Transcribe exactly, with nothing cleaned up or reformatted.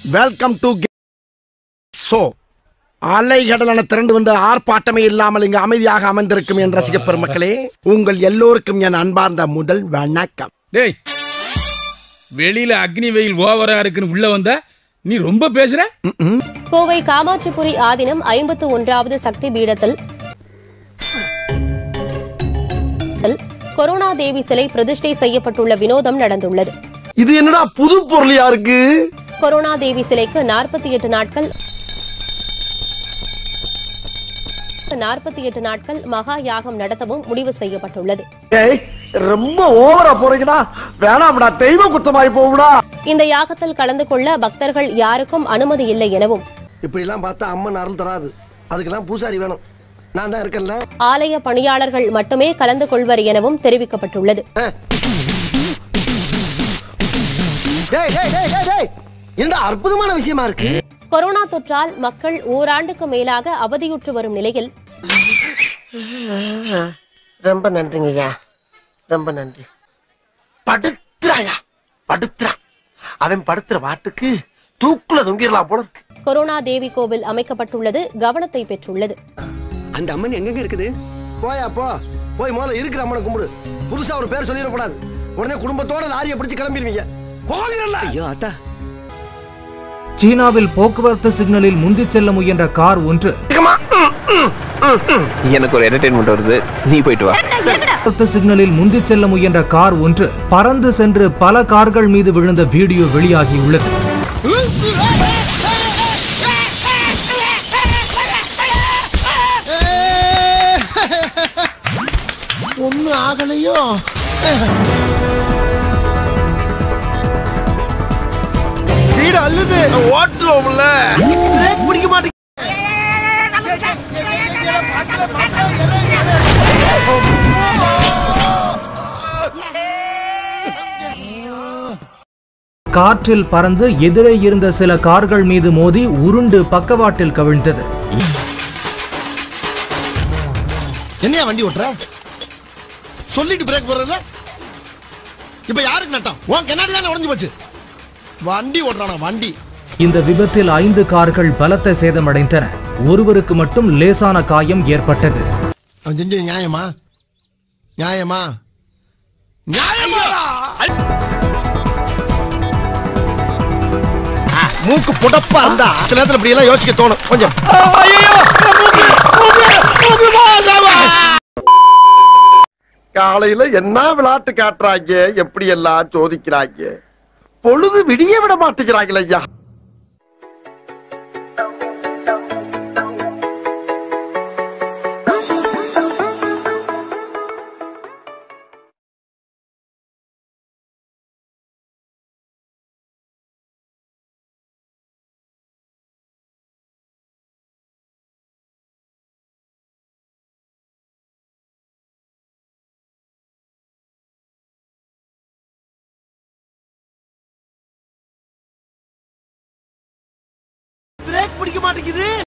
Welcome to show. அலைகடலான திரண்டு வந்து ஆர்ப்பாட்டமே இல்லாமல் இங்கு அமைதியாக அமர்ந்திருக்கும் என் ரசிக பெருமக்களே, உங்கள் எல்லோருக்கும் என் அன்பார்ந்த முதல் வணக்கம். டேய், வெளியில அக்னி வெயில் ஓவரா இருக்குன்னு உள்ள வந்த நீ ரொம்ப பேசுற. கோவை காமாட்சிபுரி ஆதீனம் ஐம்பத்து ஒன்றாவது சக்தி பீடத்தில் கொரோனா தேவி சிலை பிரதிஷ்டை செய்யப்பட்டுள்ள வினோதம் நடந்துள்ளது. இது என்னடா புது பொருளியா இருக்கு? கொரோனா தேவி சிலைக்கு நாற்பத்தி எட்டு நாட்கள் நாற்பத்தி எட்டு நாட்கள் மகா யாகம் நடத்தவும் முடிவு செய்யப்பட்டுள்ளது. ரொம்ப ஓவரா போறீங்கடா, வேணாம்டா, தெய்வ குத்தமாய் போகுடா. இந்த யாகத்தில் கலந்து கொள்ள பக்தர்கள் யாருக்கும் அனுமதி இல்லை எனவும், இப்படி எல்லாம் பார்த்தா அம்மன் அருள் தராது, அதுக்கெல்லாம் பூசாரி வேணும், நான் தான் இருக்கேன்ல. ஆலய பணியாளர்கள் மட்டுமே கலந்து கொள்வர் எனவும் தெரிவிக்கப்பட்டுள்ளது. என்ன அற்புதமான விஷயமா இருக்கு. கொரோனா தொற்றால் மக்கள் ஓராண்டுக்கு மேலாக அவதியுற்று வரும் நிலையில் ரொம்ப நன்றிங்கய்யா, ரொம்ப நன்றி. படுத்துறாயா படுத்துறா, அவன் படுத்துற வாட்டுக்கு தூக்குல தொங்கிடலாம் போல இருக்கு. கொரோனா தேவி கோவில் அமைக்கப்பட்டுள்ளது கவனத்தை பெற்றுள்ளது. அந்த அம்மன் எங்க இருக்குது? போயா போ, போய் முதல்ல இருக்கிற அம்மனை கும்பிடு. புதுசா ஒரு பேர் சொல்லிடக்கூடாது, உடனே குடும்பத்தோட லாரியை பிடிச்சு கிளம்பிடுவீங்க. ஐயோ அத்தா. சீனாவில் போக்குவரத்து சிக்னலில் முந்தி செல்ல முயன்ற கார் ஒன்று எனக்கு ஒரு என்டர்டெயின்மெண்ட் வருது, நீ போயிட்டு வா. போக்குவரத்து சிக்னலில் முந்தி செல்ல முயன்ற கார் ஒன்று பறந்து சென்று பல கார்கள் மீது விழுந்த வீடியோ வெளியாகியுள்ளது. ஒண்ணு ஆகலையோ. வீடு அல்லது ஓட்டுவோம்ல, பிரேக் பிடிக்க மாட்டேங்க. காற்றில் பறந்து எதிரே இருந்த சில கார்கள் மீது மோதி உருண்டு பக்கவாட்டில் கவிழ்ந்தது. என்னையா வண்டி ஓட்டுற? சொல்லிட்டு பிரேக் போடுறல. இப்ப யாருக்கு நட்டம்? உன் கண்ணாடி தானே உடைஞ்சு போச்சு. வண்டி ஓட்டுறானா வண்டி. இந்த விபத்தில் ஐந்து கார்கள் பலத்த சேதமடைந்தன. ஒருவருக்கு மட்டும் லேசான காயம் ஏற்பட்டது. அவன் செஞ்சது நியாயமா? நியாயமா? நியாயமா? மூக்கு புடப்பா இருந்தா சில நேரத்துல இப்படி எல்லாம் யோசிக்க தோணும் கொஞ்சம். காலையில என்ன விளையாட்டு காட்டுறாங்க, எப்படி எல்லாம் சோதிக்கிறாங்க, பொழுது விடிய விட மாட்டேங்கிறாங்களே ஐயா. பிரேக் பிடிக்க மாட்டேங்குது.